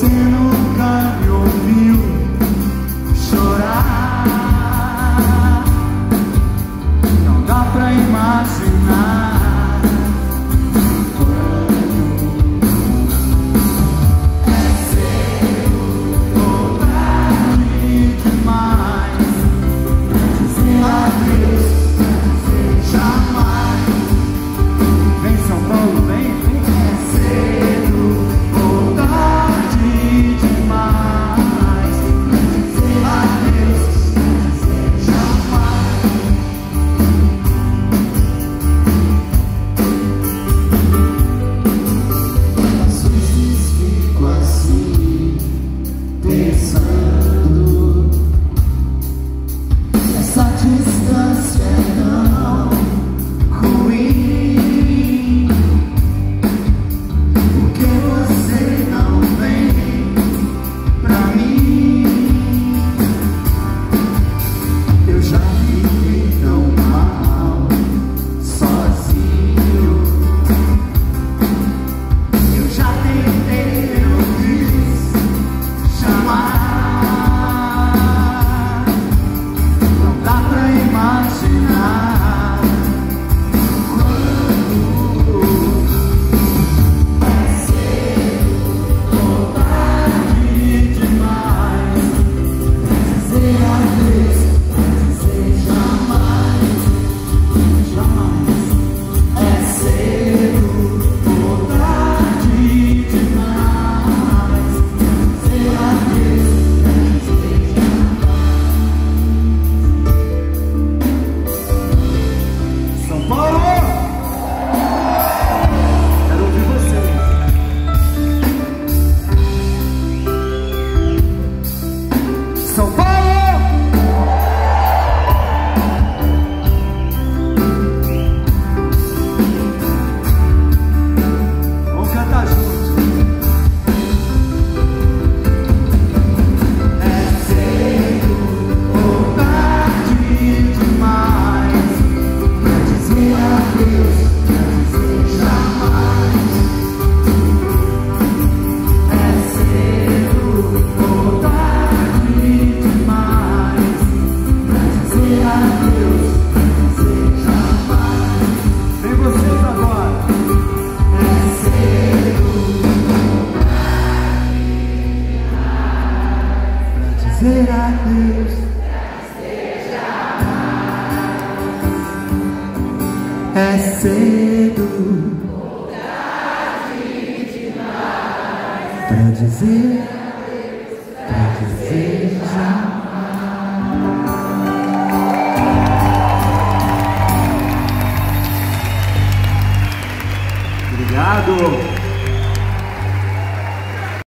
Você nunca me ouviu chorar, não dá pra imaginar. Essa distância é tão ruim, porque você não vem pra mim. Eu já vivi tão mal sozinho. Eu já tentei, eu quis chamar. São Paulo! Vamos cantar juntos. É cedo ou tarde demais pra dizer adeus, pra dizer jamais. É cedo ou tarde demais pra dizer adeus, pra dizer jamais. Vem vocês agora. É cedo pra dizer adeus. É cedo pra dizer jamais. Obrigado.